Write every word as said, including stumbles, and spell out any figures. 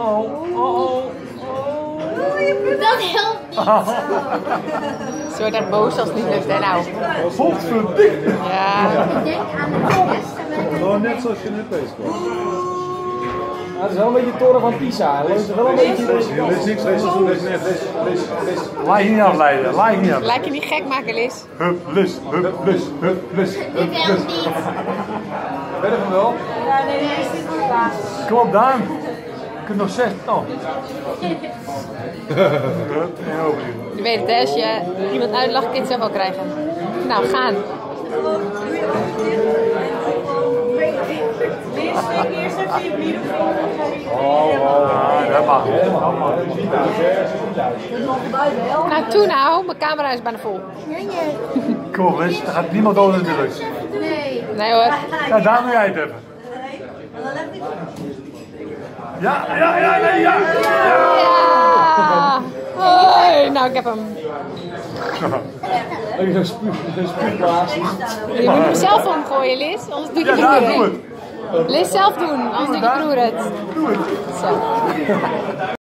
oh, oh, oh. Dat helpt niet. Ze wordt echt boos als het niet lukt, hè nou. Godverdikke. Ja. Ik denk aan de test. Gewoon net zoals je net bezig was. Het is wel een beetje de toren van Pisa. Het leunt er wel een beetje. Er is niks anders doen. Laat je niet afleiden. Laat je niet af. Lijkt je niet gek maken, Liz? Hup, lus, hup, lus, hup, lus, hup, Dit lus. helpt niet. Ben je er wel? Ja, nee, nee, zit er klaar. Kom op, Daan. Je kunt nog zes. Oh. Je weet het, hè? Als je iemand uitlacht, kun je het zelf wel krijgen. Nou, gaan. Oh, oh, dat mag. Nou, toe nou. Mijn camera is bijna vol. Nee, nee. Kom op, Liz. Er gaat niemand over natuurlijk. Nee. Nee hoor. Ja, daar moet jij het hebben. Ja, ja, ja, nee, ja. Ja! Hoi, nou ik heb hem. Ik heb een spuugplaats. Je moet hem zelf omgooien, Liz, anders doe je Ja, de daar, broer doe het. het. Liz zelf doen, anders doe je de broer het. Doe het. Zo.